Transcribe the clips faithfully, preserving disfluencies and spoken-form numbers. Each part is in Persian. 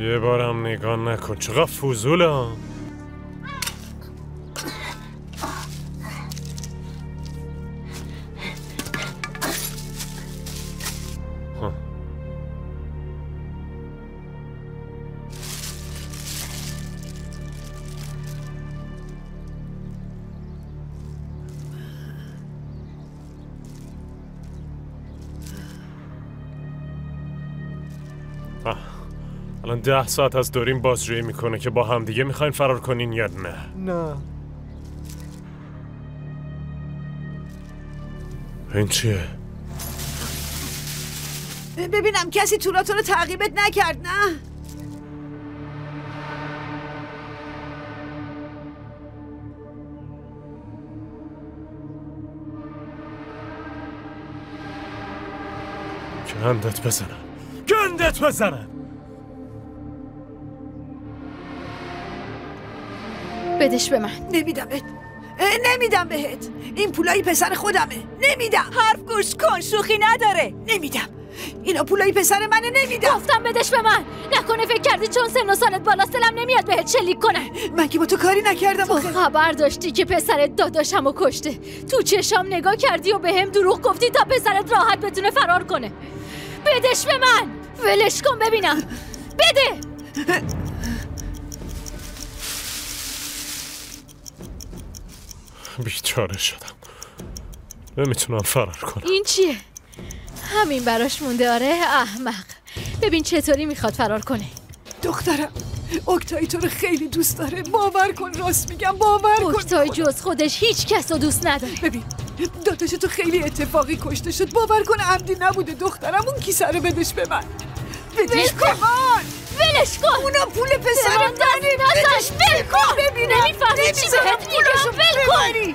یه بارم نگاه نکن، چقدر فضوله ها. الان ده ساعت از دورین بازجویی میکنه که با هم دیگه میخواین فرار کنین یا نه؟ نه. این چیه؟ ببینم کسی توراتو رو تعقیبت نکرد نه؟ گندت بزنم گندت بزنم بدش به من. نمیدم بهت. نمیدم بهت. این پولای پسر خودمه. نمیدم. حرف گوش کن، شوخی نداره. نمیدم. اینا پولای پسر منه. نمیدم. گفتم بدش به من. نکنه فکر کردی چون سن و سالت بالاست دلم نمیاد بهت شلیک کنه. من که با تو کاری نکردم. تو خبر داشتی که پسرت داداشمو کشته. تو چشام نگاه کردی و بهم دروغ گفتی تا پسرت راحت بتونه فرار کنه. بدش به من. ولش کن ببینم. بده. بیچاره شدم، نمیتونم فرار کنم. این چیه؟ همین براش مونده؟ آره احمق. ببین چطوری میخواد فرار کنه. دخترم اوکتای تو رو خیلی دوست داره. باور کن، راست میگم، باور کن. اوکتای جز خودش هیچ کس رو دوست نداره. ببین داداش تو خیلی اتفاقی کشته شد. باور کن عمدی نبوده. دخترم اون کیسه رو بدش به من. بدش به من. ولش کن. اونا پول پسر منه. بدش ول کن. ببینم نمیفهمی چی بهت میگم. ول کن.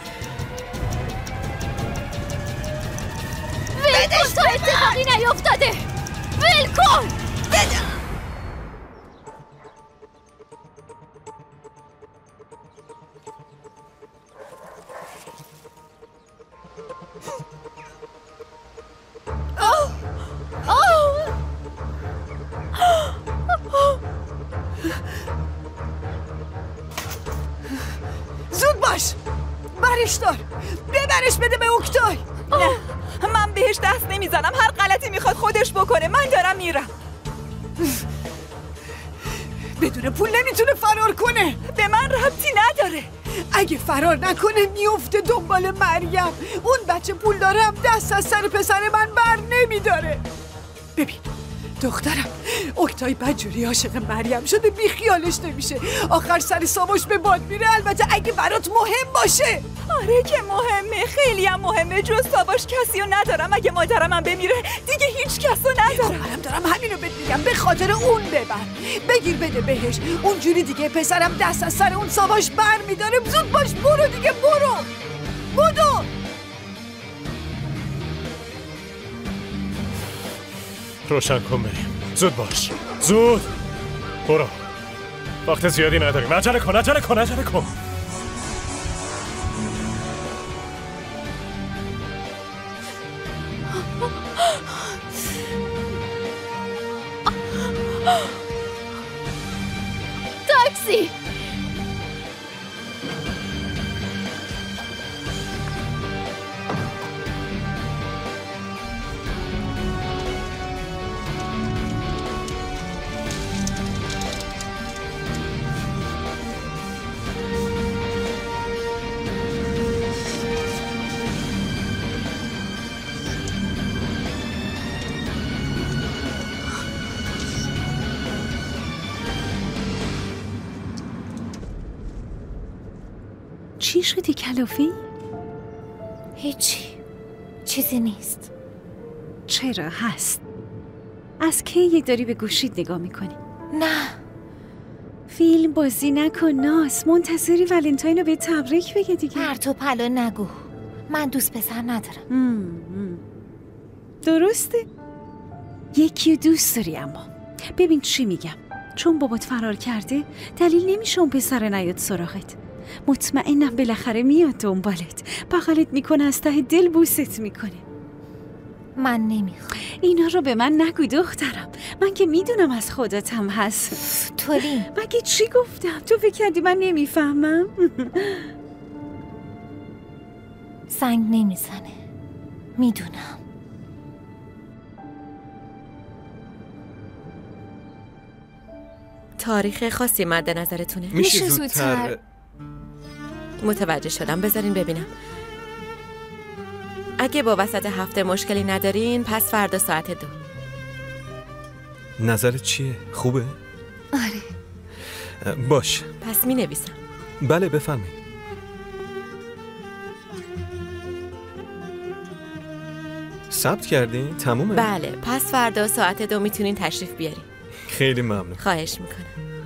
ول کن تا اتفاقی نیفتاده. ول کن. بده. زود باش، برش دار، ببرش بده به اوکتای. نه من بهش دست نمیزنم. هر غلطی میخواد خودش بکنه. من دارم میرم. بدون پول نمیتونه فرار کنه. به من ربطی نداره. اگه فرار نکنه میفته دنبال مریم. اون بچه پول دارم دست از سر پسر من بر نمیداره. ببین دخترم اوکتای بدجوری عاشق مریم شده، بی خیالش نمیشه. آخر سر ساماش به باد میره. البته اگه برات مهم باشه. آره که مهمه، خیلی هم مهمه. جز ساماش کسی رو ندارم. اگه مادرم هم بمیره دیگه هیچ کس رو ندارم. منم دارم همینو بهت میگم. به خاطر اون ببر، بگیر بده بهش. اونجوری دیگه پسرم دست از سر اون ساماش بر میداره. زود باش برو دیگه، برو بدو. روشن کن بریم. زود باش، زود برو. وقت زیادی نداریم. عجله کن عجله کن عجله کن. تاکسی. چی شدی کلافی؟ هیچی، چیزی نیست. چرا هست؟ از کی یک داری به گوشید نگاه میکنی؟ نه فیلم بازی نکن ناس. منتظری ولنتاین رو به تبریک بگه دیگه. پرت و پلا نگو. من دوست پسر ندارم. مم، مم. درسته؟ یکی دوست داری. اما ببین چی میگم. چون بابات فرار کرده دلیل نمیشه اون پسر نیاد سراغت. مطمئنم بالاخره میاد دنبالت، بغلت میکنه، از ته دل بوست میکنه. من نمیخوام. اینا رو به من نگو دخترم، من که میدونم از خودتم هست. تولی مگه چی گفتم؟ تو فکر کردی من نمیفهمم؟ زنگ نمیزنه، میدونم. تاریخ خاصی مد نظرتونه؟ میشه زودتر؟ متوجه شدم، بذارین ببینم. اگه با وسط هفته مشکلی ندارین پس فردا ساعت دو. نظرت چیه؟ خوبه؟ آره. باش. پس می نویسم. بله بفرمایید. ثبت کردین؟ تمومه؟ بله، پس فردا ساعت دو میتونین تشریف بیارین. خیلی ممنون. خواهش میکنم.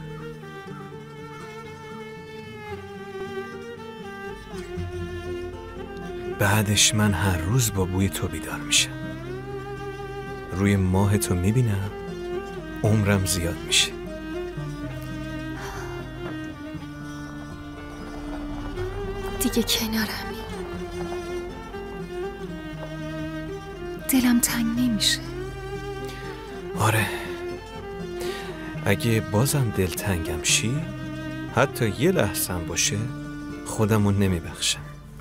بعدش من هر روز با بوی تو بیدار میشم. روی ماه تو میبینم، عمرم زیاد میشه. دیگه کنارمی. دلم تنگ نمیشه. آره، اگه بازم دلتنگم شی، حتی یه لحظه هم باشه، خودمو نمیبخشم.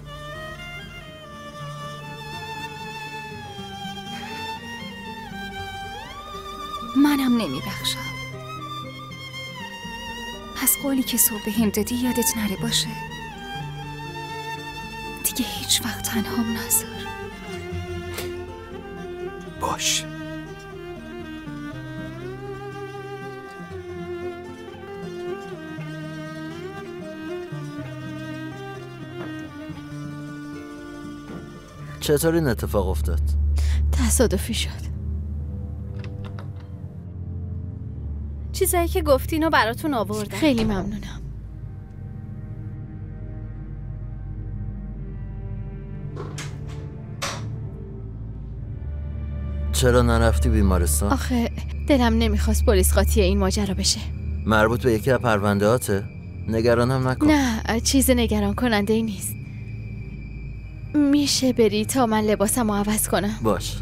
منم نمیبخشم. پس قولی که صبح بهم دادی یادت نره باشه. دیگه هیچ وقت تنهام نذار. باش. چطور این اتفاق افتاد؟ تصادفی شد. چیزایی که گفتینو براتون آوردم. خیلی ممنونم. چرا نرفتی بیمارستان؟ آخه دلم نمیخواست پلیس قاطی این ماجرا بشه. مربوط به یکی از پروندهاته؟ نگرانم نکن. نه، چیز نگران کننده ای نیست. میشه بری تا من لباسمو عوض کنم؟ باش.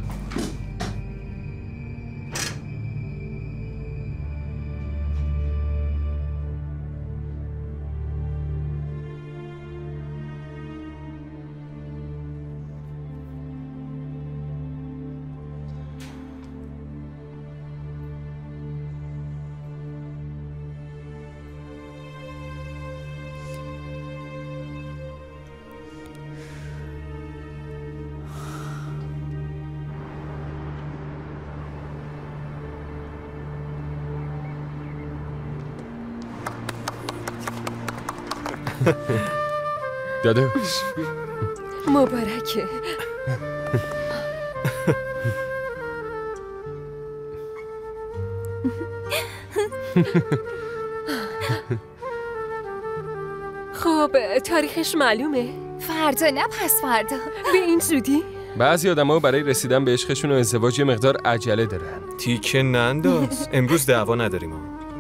داداش مبارکه. خب تاریخش معلومه؟ فردا نه پس فردا. به این زودی؟ بعضی آدم‌ها برای رسیدن به عشقشون و ازدواج یه مقدار عجله دارن. تیکه ننداز. امروز دعوا نداریم.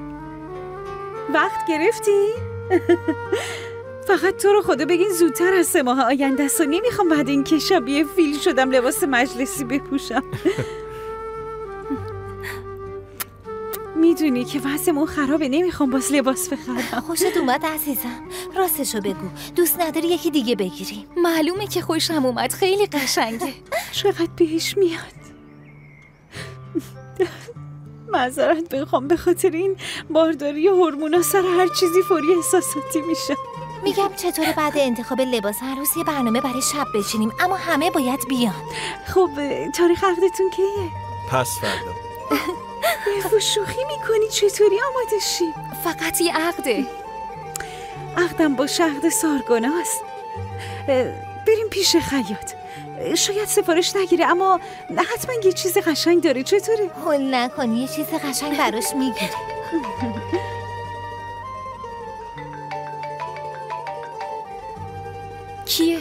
وقت گرفتی؟ فقط تو رو خدا بگین زودتر از سه ماه آینده است و نمیخوام بعد این که شبیه فیل شدم لباس مجلسی بپوشم. میدونی که وضعمون خرابه، نمیخوام باز لباس بخرم. خوشت اومد عزیزم؟ راستشو بگو، دوست نداری یکی دیگه بگیریم؟ معلومه که خوشم اومد، خیلی قشنگه. چقدر بهش میاد. معذرت بخوام، به خاطر این بارداری هورمونا سر هر چیزی فوری احساساتی میشه. میگم چطور بعد انتخاب لباس عروس یه برنامه برای شب بچینیم، اما همه باید بیان. خب تاریخ عقدتون کیه؟ پس فردا. بفو شوخی میکنی، چطوری آماده شیم؟ فقط یه عقده. عقدم با عقد سارگوناست. بریم پیش خیاط. شاید سفارش نگیره اما حتما یه چیز قشنگ داره. چطوره؟ هول نکنی، یه چیز قشنگ براش میگیره. کیه؟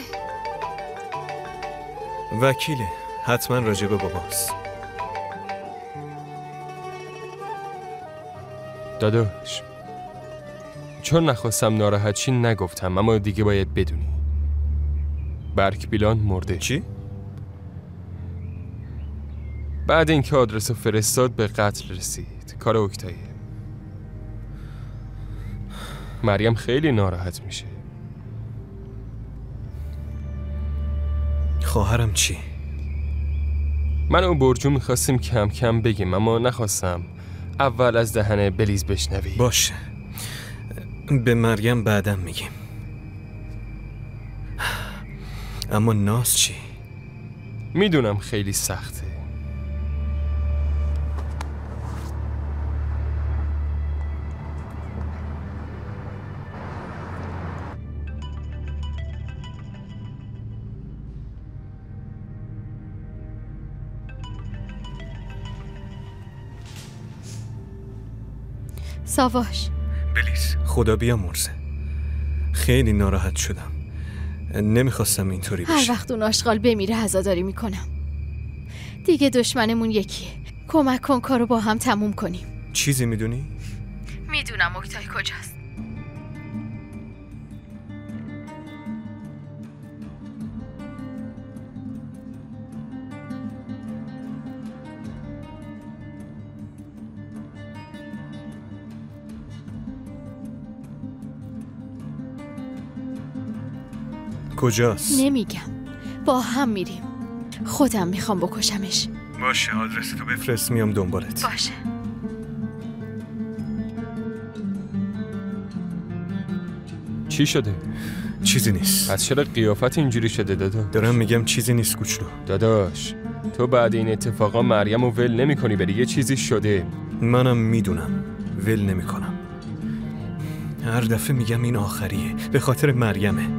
وکیله، حتما راجب باباست. داداش چون نخواستم ناراحت شی نگفتم، اما دیگه باید بدونی برک بیلان مرده. چی؟ بعد اینکه آدرس رو فرستاد به قتل رسید. کار اوکتاییه. مریم خیلی ناراحت میشه. خواهرم چی؟ من و برجو میخواستیم کم کم بگیم، اما نخواستم اول از دهن بلیز بشنوی. باشه، به مریم بعدم میگیم. اما ناز چی؟ میدونم خیلی سخته. ساواش بلیز، خدا بیامرزه. خیلی ناراحت شدم. نمیخواستم اینطوری بشه. هر وقت اون آشغال بمیره عزاداری میکنم. دیگه دشمنمون یکیه. کمک کن کارو با هم تموم کنیم. چیزی میدونی؟ میدونم اوکتای کجاست. کجاست؟ نمیگم. با هم میریم. خودم میخوام بکشمش. باشه، آدرس تو بفرست، میام دنبالت. باشه. چی شده؟ چیزی نیست. از چرا قیافت اینجوری شده دادا؟ دارم میگم چیزی نیست کوچولو. داداش، تو بعد این اتفاقا مریم رو ول نمی کنی، بری یه چیزی شده. منم میدونم ول نمی کنم. هر دفعه میگم این آخریه، به خاطر مریمه.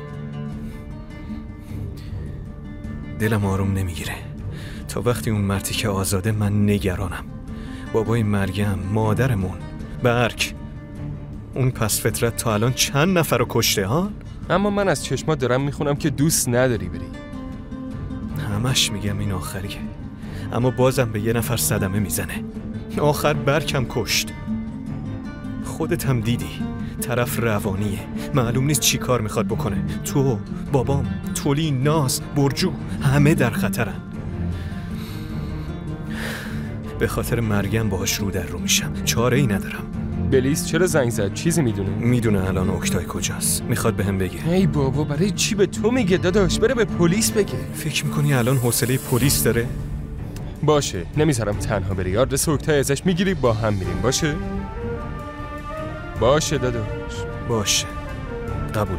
دلم آروم نمیگیره تا وقتی اون مرتی که آزاده من نگرانم. بابای مریم، مادرمون، برک، اون پس فطرت تا الان چند نفر رو کشته ها؟ اما من از چشما دارم میخونم که دوست نداری بری. همش میگم این آخریه، اما بازم به یه نفر صدمه میزنه. آخر برکم کشت. خودت هم دیدی، طرف روانیه، معلوم نیست چی کار میخواد بکنه. تو، بابام، تولی، ناز، برجو، همه در خطرن. به خاطر مریم باهاش رو در رو میشم، چاره ای ندارم. بلیز چرا زنگ زد؟ چیزی میدونه؟ میدونه الان اوکتای کجاست، میخواد بهم بگه. ای بابا، برای چی به تو میگه داداش؟ بره به پلیس بگه. فکر میکنی الان حوصله پلیس داره؟ باشه، نمیذارم تنها بری. آدرس اوکتای ازش میگیری، با هم میریم. باشه؟ باشه داداش. باشه، قبوله.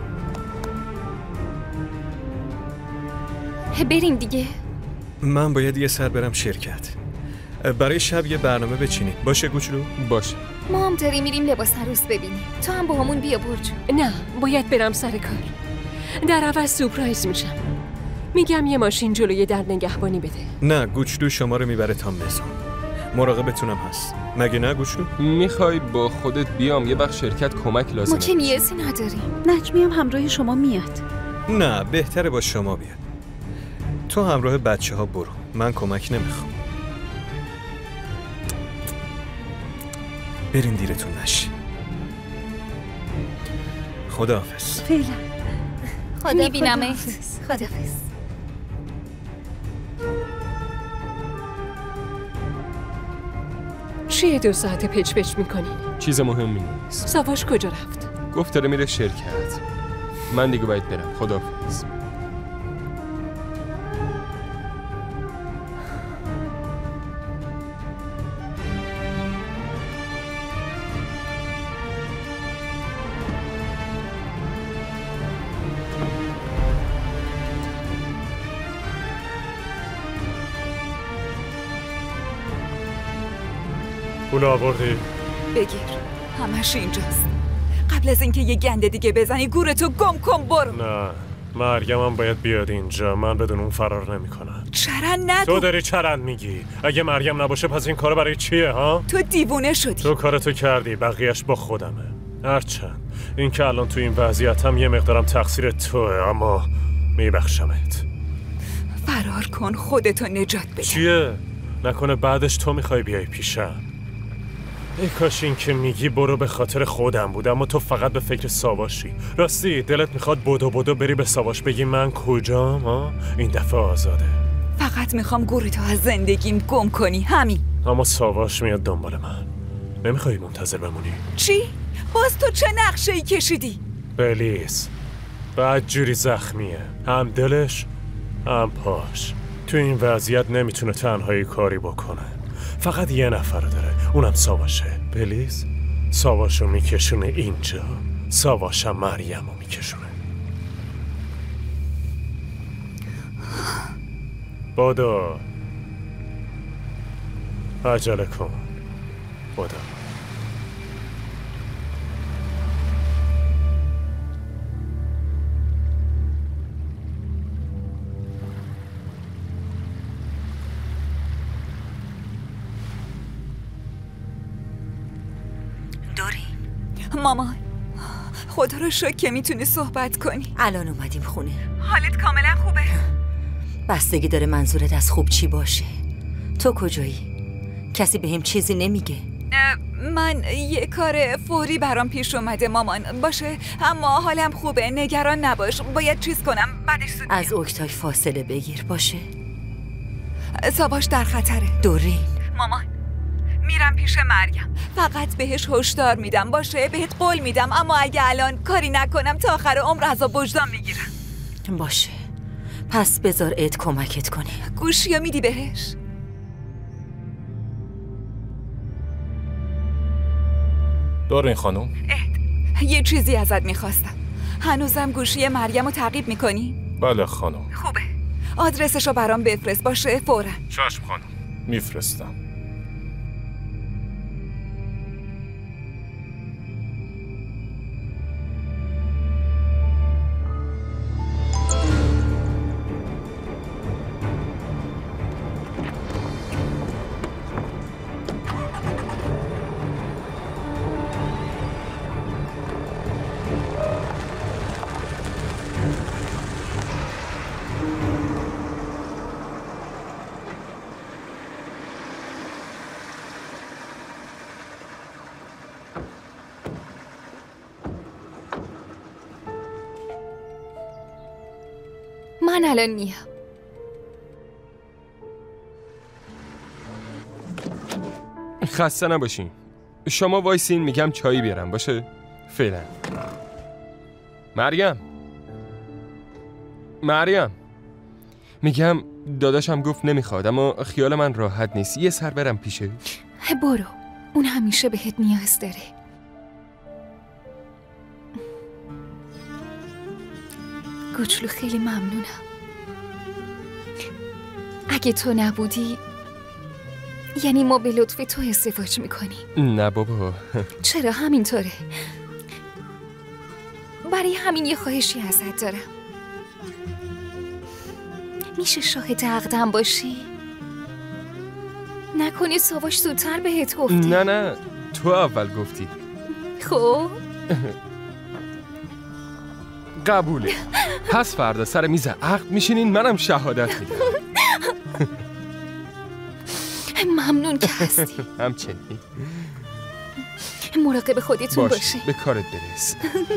بریم دیگه. من باید یه سر برم شرکت. برای شب یه برنامه بچینی. باشه گوچلو؟ باشه. ما هم داریم میریم لباس عروس ببینیم. تو هم با همون بیا برجو. نه، باید برم سر کار. در عوض سورپرایز میشم. میگم یه ماشین جلوی در نگهبانی بده. نه، گوچلو شما رو میبره تا مزون. مراقبتونم هست. مگه نه گوچلو؟ میخوای با خودت بیام؟ یه وقت شرکت کمک لازمه. ما که نیازی نداریم. نجمی هم همراه شما میاد. نه، بهتره با شما بیاد. تو همراه بچه ها برو، من کمک نمیخوام. برین دیرتون نشی. خداحافظ. فعلا. خدا میبینمت. خداحافظ. چیه دو ساعت پچ پچ میکنین؟ چیز مهمی نیست. ساواش کجا رفت؟ گفت داره میره شرکت. من دیگه باید برم. خداحافظ. پول آوردی؟ بگیر، همش اینجاست. قبل از اینکه یه گنده دیگه بزنی گورتو گم کن برو. نه، مریم هم باید بیاد اینجا. من بدون اون فرار نمیکنم. چرند نگو. تو داری چرند میگی. اگه مریم نباشه پس این کارو برای چیه ها؟ تو دیوونه شدی. تو کارتو کردی، بقیهش با خودمه. هرچند این که الان تو این وضعیتم یه مقدارم تقصیر توه، اما میبخشمت. فرار کن، خودتو نجات بده. چیه؟ نکنه بعدش تو میخوای بیای پیشم؟ ای کاش این که میگی برو به خاطر خودم بود، اما تو فقط به فکر ساواشی. راستی دلت میخواد بدو بدو بری به ساواش بگی من کجام ها؟ این دفعه آزاده. فقط میخوام گورتو از زندگیم گم کنی، همین. اما ساواش میاد دنبال من. نمیخوای منتظر بمونی؟ چی؟ باز تو چه نقشه‌ای کشیدی؟ بلیز بعد جوری زخمیه، هم دلش هم پاش. تو این وضعیت نمیتونه تنهایی کاری بکنه. فقط یه نفر داره، اونم ساواشه. بلیز ساواشو میکشونه اینجا، ساواشم مریمو میکشونه. بادو عجله کن. بادو مامان خدا رو شکر که میتونی صحبت کنی. الان اومدیم خونه. حالت کاملا خوبه؟ بستگی داره منظورت از خوب چی باشه. تو کجایی؟ کسی به هم چیزی نمیگه؟ من یه کار فوری برام پیش اومده مامان. باشه اما حالم خوبه، نگران نباش. باید چیز کنم بعدش زود از اوکتای فاصله بگیر. باشه ساواش در خطره. دورین مامان میرم پیش مریم، فقط بهش هشدار میدم. باشه بهت قول میدم، اما اگه الان کاری نکنم تا آخر عمر عذاب وجدان میگیرم. باشه پس بذار اد کمکت کنه. گوشیو میدی بهش؟ دورین خانم، اد یه چیزی ازت میخواستم. هنوزم گوشی مریم رو تعقیب میکنی؟ بله خانم. خوبه آدرسشو برام بفرست. باشه فورا. چشم خانم میفرستم. من الان میام. خسته نباشین. شما وایسین میگم چایی بیارم. باشه فعلا. مریم مریم میگم داداشم گفت نمیخواد، اما خیال من راحت نیست. یه سر برم پیشه. برو، اون همیشه بهت نیاز داره. کوچولو خیلی ممنونم. اگه تو نبودی یعنی ما به لطف تو ازدواج میکنیم. نه بابا. چرا؟ همینطوره. برای همین یه خواهشی ازت دارم. میشه شاهد عقدم باشی؟ نکنی ساواش زودتر بهت گفتی؟ نه نه تو اول گفتی. خب قبوله. پس فردا سر میز عقد میشینین، منم شهادت میدم. ممنون که هستی. همچنین. مراقب خودتون باش. باشی. به کارت برس.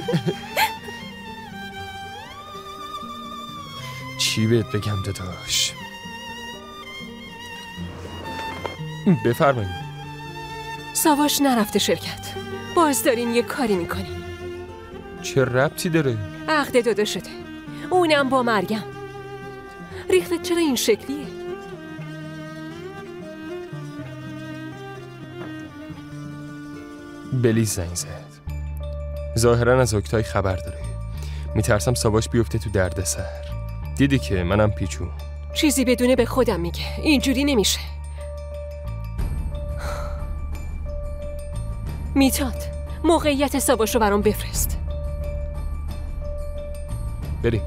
چی بهت بگم داداش؟ بفرمایید. ساواش نرفته شرکت. باز دارین یه کاری میکنین. چه ربطی داره؟ عقد داده شده، اونم با مریم. ریختت چرا این شکلیه؟ بلیز زنگ زد. ظاهرا از اوکتای خبر داره. میترسم ساواش بیفته تو دردسر. دیدی که منم پیچون. چیزی بدونه به خودم میگه. اینجوری نمیشه. میتاد موقعیت ساواش رو برام بفرست. بریم.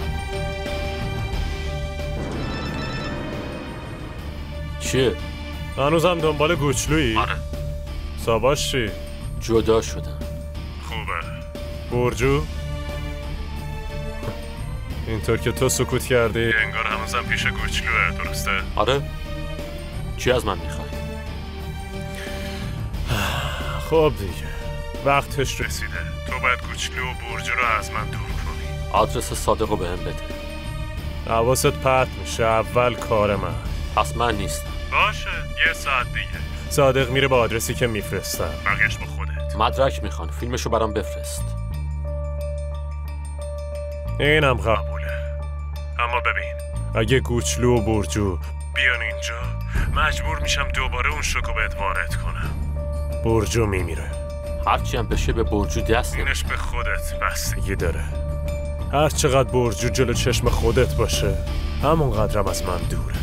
چیه؟ هنوزم دنبال گوچلویی؟ آره. ساواش چی؟ جدا شدم. خوبه. برجو؟ اینطور که تو سکوت کردی انگار هنوزم پیش گوچلوه، درسته؟ آره. چی از من میخوای؟ خب دیگه وقتش رسیده. تو باید گوچلو و برجو رو از من دور کنی. آدرس صادق رو بهم بده. حواست پرت میشه. اول کار من. پس من نیستم. باشه یه ساعت دیگه صادق میره با آدرسی که میفرستم. بقیش با خودت. مدرک میخوان. فیلمشو برام بفرست. اینم قبوله. اما ببین اگه گوچلو و برجو بیان اینجا مجبور میشم دوباره اون شوکو بهت وارد کنم. برجو میمیره. هرچی هم بشه به برجو دست نمیشه. اینش به خودت بستگی داره. هر چقدر برجو جلو چشم خودت باشه همون قدرم از من دوره.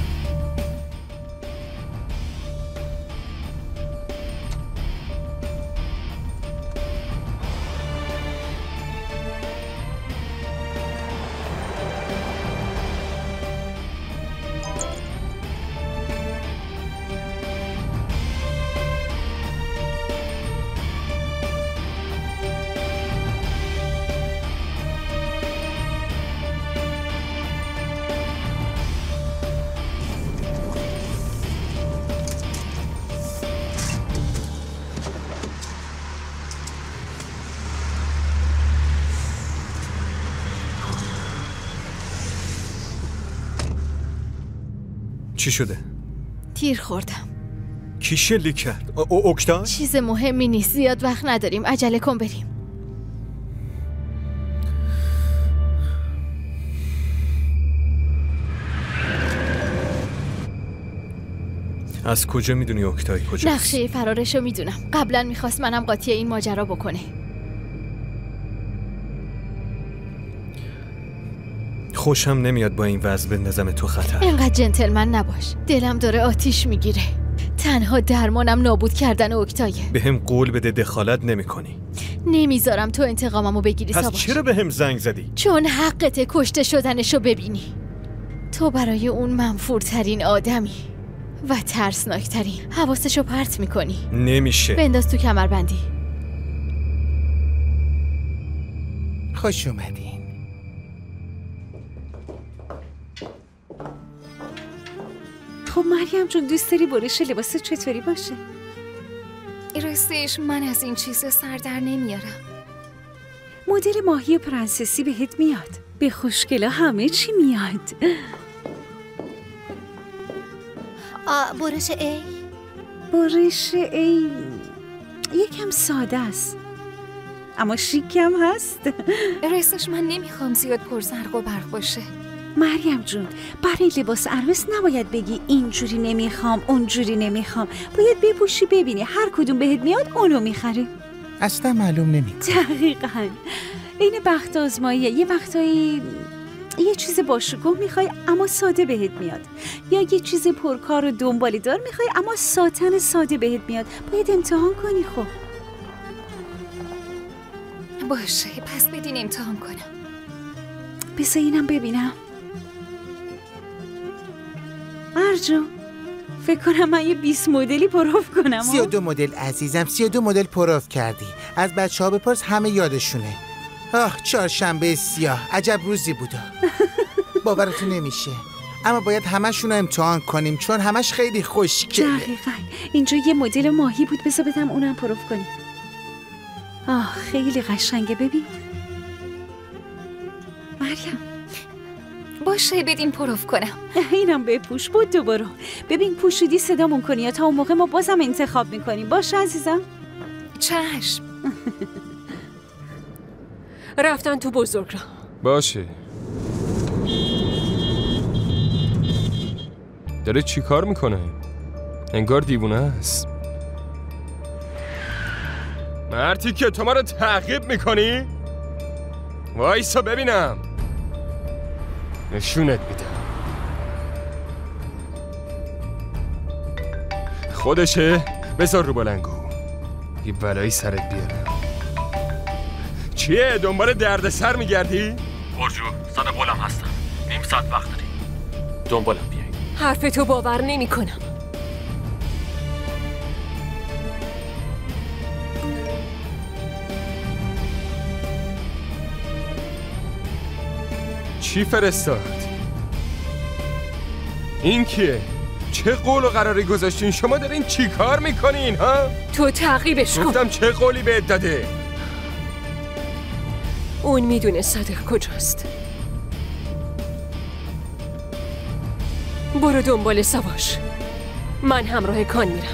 چی شده؟ تیر خوردم. کی شلیک کرد؟ او اوکتای؟ چیز مهمی نیست. زیاد وقت نداریم. عجله کن بریم. از کجا میدونی اوکتای کجاست؟ نقشه فرارشو میدونم. قبلا میخواست منم قاطی این ماجرا بکنه. خوشم نمیاد با این وضع بندازم تو خطر. اینقدر جنتلمن نباش. دلم داره آتیش میگیره. تنها درمانم نابود کردن اوکتایه. به هم قول بده دخالت نمی کنی. نمیذارم تو انتقاممو بگیری. پس ساواش. چرا به هم زنگ زدی؟ چون حقته کشته شدنشو ببینی. تو برای اون منفورترین آدمی و ترسناکترین. حواسشو پرت میکنی. نمیشه. بنداز تو کمربندی. خوش اومدین. خب مریم جون دوست داری برش لباس چطوری باشه؟ راستش من از این چیز سر در نمیارم. مدل ماهی پرنسسی بهت میاد. به خوشگلا همه چی میاد. آ برش ای برش ای یکم ساده است اما شیکم هست. راستش من نمیخوام زیاد پرزرق و برق باشه. مریم جون برای لباس عروس نباید بگی اینجوری نمیخوام اونجوری نمیخوام. باید بپوشی ببینی هر کدوم بهت میاد اونو میخری. اصلا معلوم نمیکنه. دقیقاً این بخت آزماییه. یه وقتایی یه چیز باشکوه میخوای اما ساده بهت میاد، یا یه چیز پرکار و دنبالی دار میخوای اما ساتن ساده بهت میاد. باید امتحان کنی. خب باشه پس بدین امتحان کنم. بذار اینم ببینم. مرجو فکر کنم من یه بیست مدلی پروف کنم. سی و دو مدل عزیزم، سی و دو مدل پروف کردی. از بچه ها بپرس همه یادشونه. آه چهارشنبه سیاه عجب روزی بودا. باورتون نمیشه اما باید همشون رو امتحان کنیم چون همش خیلی خوشگله. دقیقاً اینجا یه مدل ماهی بود. بذار بدم اونم پروف کنیم. آه خیلی قشنگه. ببین مریم. باشه بدین پروف کنم. اینم بپوش. بود دوباره ببین پوشیدی صدامون کنی یا تا اون موقع ما بازم انتخاب میکنیم. باشه عزیزم. چشم. رفتن تو بزرگ را. باشه. داره چی کار میکنه؟ انگار دیوونه است. مرتی که تو ما رو تعقیب میکنی؟ وایسا ببینم. نشونت میدم. خودشه؟ بذار رو بلنگو یه بلایی سرت بیارم. چیه؟ دنبال درد سر میگردی؟ برجو صد قولم هستم. نیم ساعت وقت داری. دنبالم بیایی. حرف تو باور نمی کنم. چی فرستاد؟ این کیه؟ چه قول و قراری گذاشتین؟ شما دارین چی کار میکنین ها؟ تو تعقیبش کن. گفتم چه قولی بهت داده؟ اون میدونه صادق کجاست. برو دنبال سواش، من همراه کان میرم.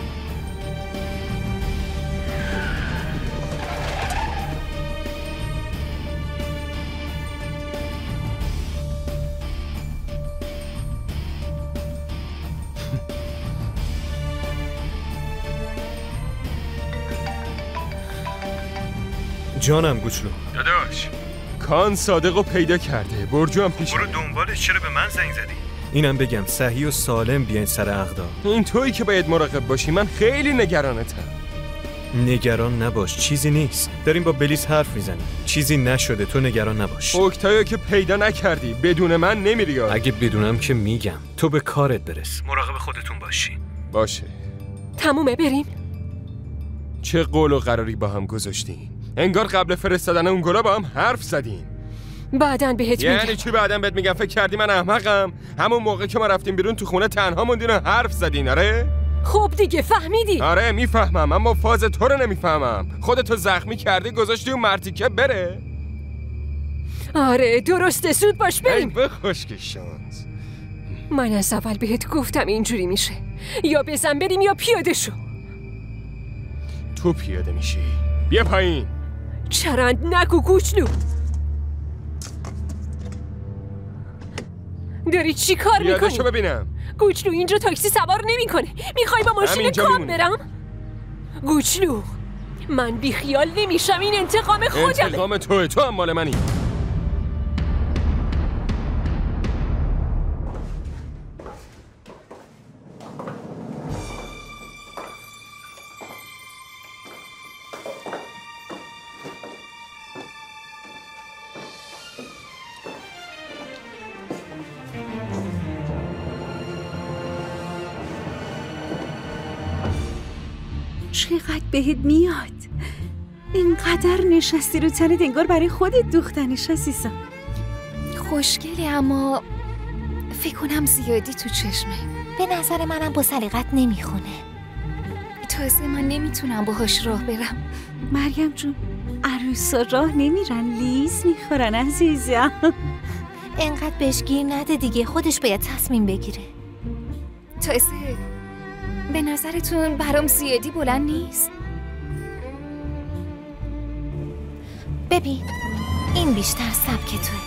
جانم گوچلو. داداش کان صادقو پیدا کرده، برجو هم پیش. برو دنبالش، چرا به من زنگ زدی؟ اینم بگم صحیح و سالم بیاین سر اقدام. این تویی که باید مراقب باشی، من خیلی نگرانتم. نگران نباش، چیزی نیست. داریم با بلیس حرف میزنیم، چیزی نشده، تو نگران نباش. اوکتایو که پیدا نکردی، بدون من نمیری. اگه بدونم که میگم. تو به کارت برس، مراقب خودتون باشی. باشه. تمومه بریم؟ چه قول و قراری با هم گذاشتین؟ انگار قبل فرستادن اون گلا با هم حرف زدین. بعدن بهت میگم. یعنی چی بعدن بهت میگم؟ فکر کردی من احمقم؟ همون موقع که ما رفتیم بیرون تو خونه تنها موندین و حرف زدین. آره خب دیگه فهمیدی. آره میفهمم، اما فاز تو رو نمیفهمم. خودتو زخمی کردی گذاشتی اون مرتیکه بره. آره درسته، زود باش بریم. به خشکشانس. من از اول بهت گفتم اینجوری میشه، یا بزن بریم یا پیاده شو. تو پیاده میشی. بیا پایین. چرند نگو گوچلو. داری چی کار میکنی؟ پیاده شو ببینم. گوچلو اینجا تاکسی سوار نمیکنه. میخوای با ماشین کام برم؟ گوچلو من بیخیال نمیشم، این انتقام خودمه. انتقام توه، تو هم مال منی. چقدر بهت میاد. اینقدر نشستی رو تنت انگار برای خودت دوختنش عزیزم. خوشگلی اما فکر کنم زیادی تو چشمه. به نظر منم با سلیقت نمیخونه. تازه من نمیتونم باهاش راه برم. مریم جون عروسا راه نمیرن، لیز میخورن عزیزم. انقدر بهش گیر نده دیگه، خودش باید تصمیم بگیره. تازه به نظرتون برام زیادی بلند نیست؟ ببین این بیشتر سبک توه.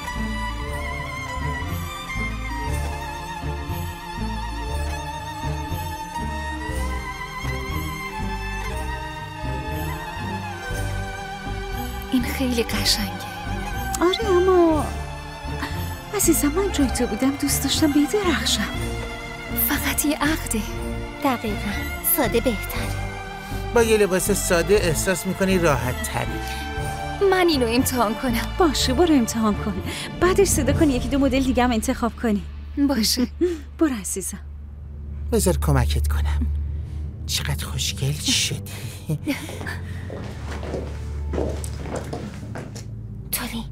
این خیلی قشنگه. آره اما عزیزم من جای تو بودم دوست داشتم بدرخشم. فقط یه عقده. دقیقا ساده بهتره. با یه لباس ساده احساس میکنی راحت تری. من اینو امتحان کنم. باشه برو امتحان کن، بعدش صدا کنی یکی دو مدل دیگه هم انتخاب کنی. باشه برو عزیزم. بذار کمکت کنم. چقدر خوشگل شدی. تولی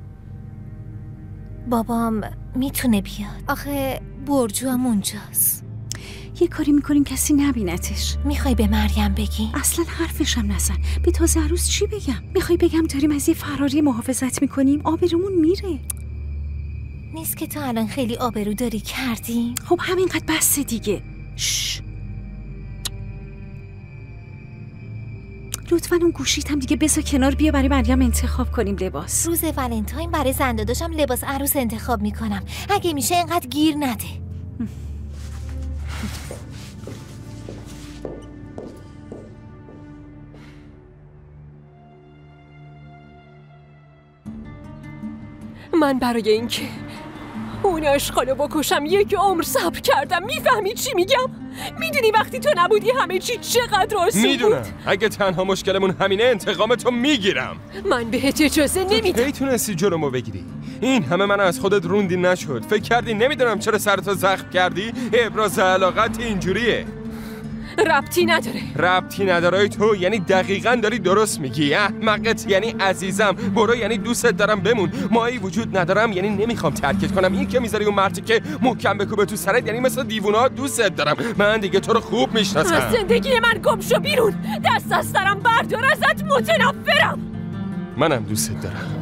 بابام میتونه بیاد. آخه برجو هم اونجاست. یه کاری میکنیم کسی نبینتش. میخوای به مریم بگی؟ اصلا حرفشم نزن. به تازه عروس چی بگم؟ میخوای بگم داریم از یه فراری محافظت میکنیم؟ آبرومون میره. نیست که تا الان خیلی آبرو داری کردیم؟ خب همینقدر بسه دیگه. شش. لطفاً اون گوشیت هم دیگه بذار کنار، بیا برای مریم انتخاب کنیم لباس. روز ولنتاین برای زنداداشم لباس عروس انتخاب میکنم. اگه میشه اینقدر گیر نده. من برای اینکه اون اشغالو بکشم یک عمر صبر کردم. میفهمی چی میگم؟ میدونی وقتی تو نبودی همه چی چقدر آسون بود؟ میدونم. اگه تنها مشکلمون همینه انتقام تو میگیرم. من بهت اجازه نمیدم. کی تونستی جلومو بگیری؟ این همه من از خودت روندی نشد. فکر کردی نمیدونم چرا سرتو زخم کردی؟ ابراز علاقت اینجوریه. ربطی نداره. ربطی نداره تو یعنی دقیقاً داری درست میگی. احمقت یعنی عزیزم. برو یعنی دوستت دارم بمون. مایی وجود ندارم یعنی نمیخوام ترکت کنم. این که میذاری اون مرتی که محکم بکوبه تو سرت یعنی مثل دیوونا دوستت دارم. من دیگه تو رو خوب میشناسم. از زندگی من گم شو بیرون. دست از سرم بردار، ازت متنفرم. منم دوستت دارم.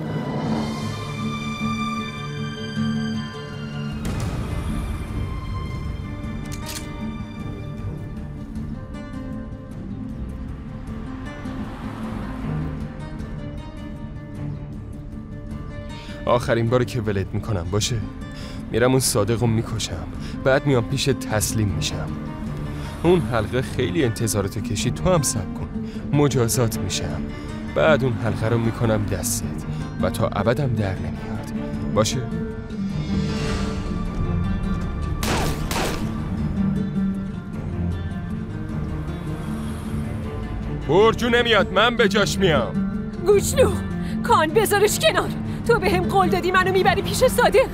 آخرین باری که ولت میکنم باشه. میرم اون صادقو میکشم، بعد میام پیش تسلیم میشم. اون حلقه خیلی انتظارتو کشید، تو هم صبر کن. مجازات میشم، بعد اون حلقه رو میکنم دستت و تا ابدم در نمیاد. باشه؟ برجو نمیاد، من به جاش میام. گوشلو کان بذارش کنار. تو به هم قول دادی منو میبری پیش صادق.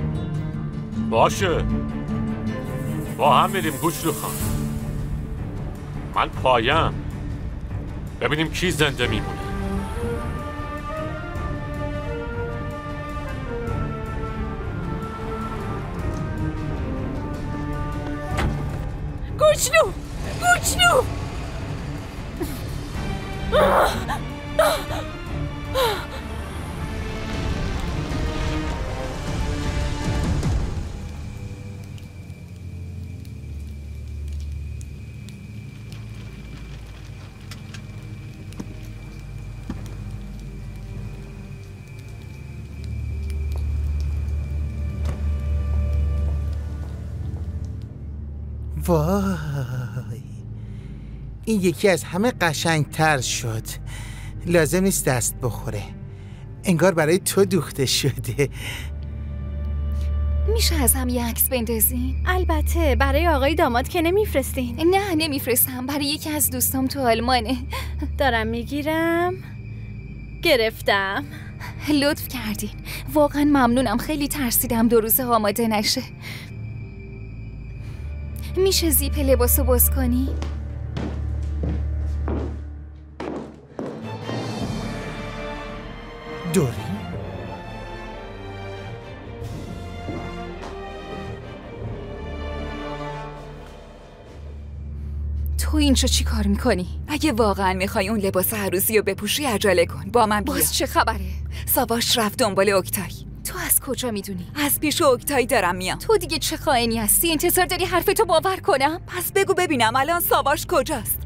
باشه با هم میریم گوشلو خان. من پایم. ببینیم کی زنده میمونه. گوشلو گوشلو وای، این یکی از همه قشنگتر شد. لازم نیست دست بخوره. انگار برای تو دوخته شده. میشه از هم یه عکس بندازین؟ البته برای آقای داماد که نمیفرستین. نه نمیفرستم، برای یکی از دوستام تو آلمانه. دارم میگیرم. گرفتم. لطف کردین، واقعا ممنونم. خیلی ترسیدم دو روز آماده نشه. میشه زیپ لباسو باز کنی؟ دوری؟ تو اینجا چی کار میکنی؟ اگه واقعا میخوای اون لباس عروسی رو بپوشی عجله کن، با من بیا. باز چه خبره؟ ساواش رفت دنبال اکتای. تو از کجا میدونی؟ از پیش اکتای دارم میام. تو دیگه چه خائنی هستی؟ انتظار داری حرفتو باور کنم؟ پس بگو ببینم الان ساواش کجاست؟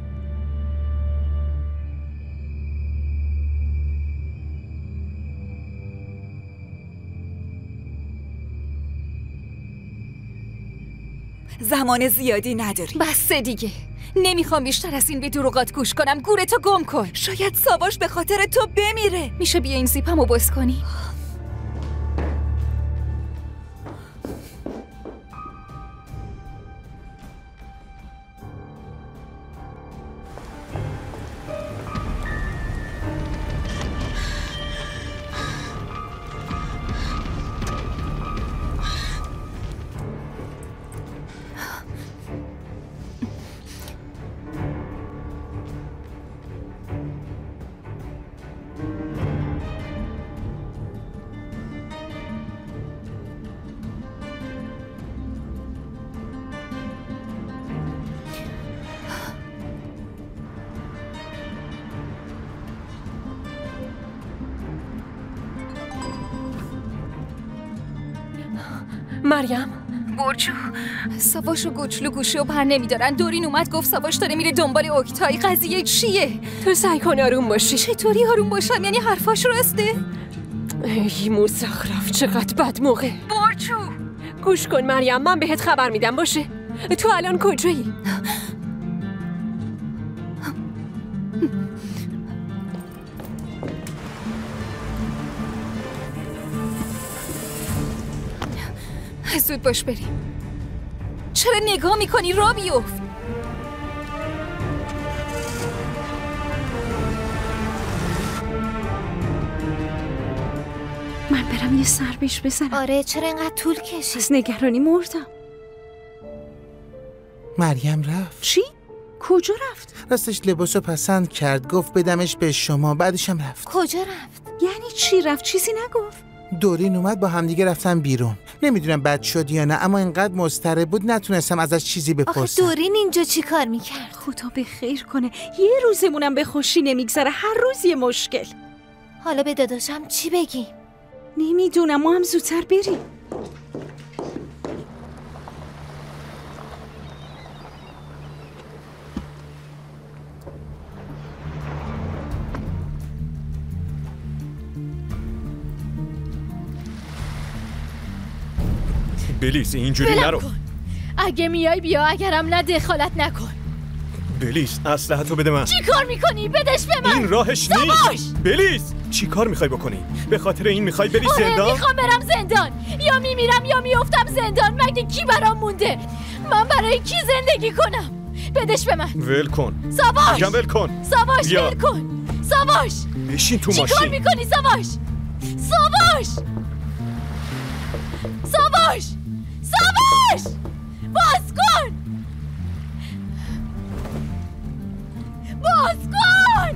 زمان زیادی نداری. بس دیگه، نمیخوام بیشتر از این به دروغات گوش کنم. گورتو گم کن. شاید ساواش به خاطر تو بمیره. میشه بیا این زیپمو باز کنی؟ مریم، برجو، ساواش و گوچلو گوشه و پر نمیدارن. دورین اومد گفت ساواش داره میره دنبال اکتای. قضیه چیه؟ تو سعی کن آروم باشی. چطوری آروم باشم؟ یعنی حرفاش راسته؟ ای مزخرف، چقدر بد موقع. برجو گوش کن مریم، من بهت خبر میدم باشه؟ تو الان کجایی؟ زود باش بریم. چرا نگاه میکنی؟ را بیفت. من برم یه سر بهش بزنم. آره، چرا اینقدر طول کشید؟ از نگرانی مردم. مریم رفت. چی؟ کجا رفت؟ راستش لباسو پسند کرد، گفت بدمش به شما، بعدش هم رفت. کجا رفت؟ یعنی چی رفت؟ چیزی نگفت؟ دورین اومد، با همدیگه رفتن بیرون. نمیدونم بد شد یا نه، اما اینقدر مضطرب بود نتونستم ازش چیزی بپرسم. آخه دورین اینجا چی کار میکرد؟ خدا به خیر کنه. یه روزمونم به خوشی نمیگذره، هر روز یه مشکل. حالا به داداشم چی بگیم؟ نمیدونم، ما هم زودتر بریم. بلیز اینجوری نرو. اگه میای بیا، اگرم نه دخالت نکن. بلیز اسلحه‌تو بده من. چی کار میکنی؟ بدش به من. این راهش نیست. بلیز چی کار میخوای بکنی؟ به خاطر این میخوای بری آره زندان؟ میخوام برم زندان. یا میمیرم یا میافتم زندان. مگه کی برام مونده؟ من برای کی زندگی کنم؟ بدش به من. ول کن. ساواش میگم ول کن. ساواش ول کن. ساواش بشین تو چی ماشین. کار میکنی ساواش؟ ساواش ساواش ساواش باز کن. باز کن.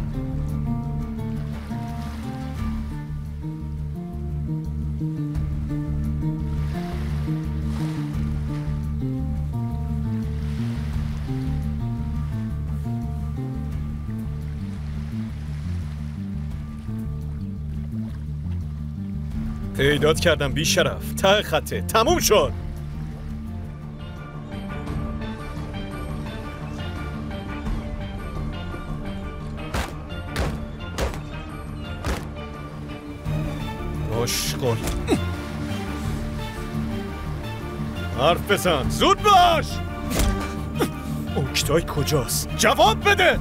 پیدات کردم بی شرف. ته خطه تموم شد. مشغول. حرف بزن. زود باش. اوکتای کجاست؟ جواب بده.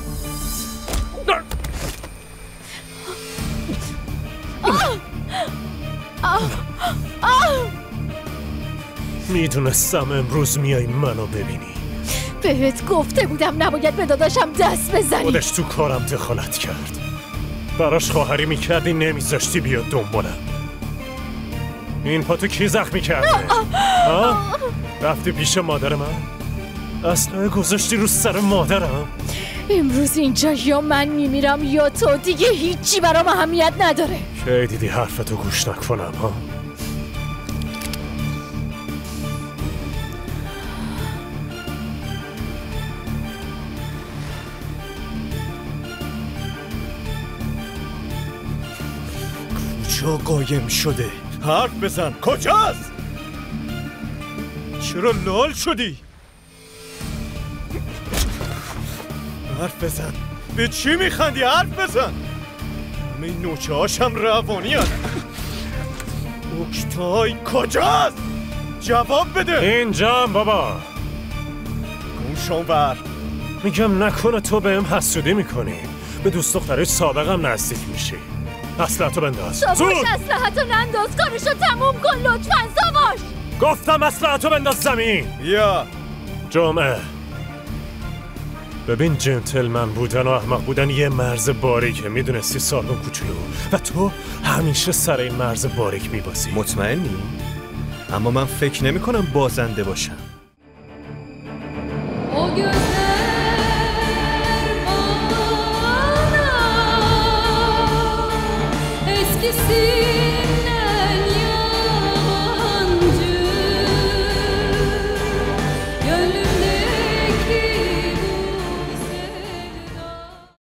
میدونستم امروز میای منو ببینی. بهت گفته بودم نباید به داداشم دست بزنی. خودش تو کارم دخالت کرد. براش خواهری میکردی نمیذاشتی بیاد دنبالم. این پاتو کی زخمی کرده؟ ها؟ رفتی پیش مادر من؟ اسلحه گذاشتی رو سر مادرم؟ امروز اینجا یا من میمیرم یا تو. دیگه هیچی برام اهمیت نداره. کی دیدی حرفتو گوش نکنم ها؟ کجا قایم شده؟ حرف بزن. کجاست؟ چرا لال شدی؟ حرف بزن. به چی میخندی؟ حرف بزن. همه این نوچه هاشم روانی هست. اوکتای کجاست؟ جواب بده. اینجام بابا. گم شو بر. میگم نکنه تو بهم حسودی میکنی. به دوست دخترای سابقم نزدیک میشی. اسلحه‌تو بنداز. ساواش اسلحه‌تو ننداز. کارشو تموم کن لطفاً ساواش. گفتم اسلحه‌تو بنداز زمین. بیا. جمعه. ببین جنتلمن بودن و احمق بودن یه مرز باریکه. میدونستی سالون کوچولو و تو همیشه سر این مرز باریک میبازی. مطمئنی؟ اما من فکر نمی کنم بازنده باشم. eskisi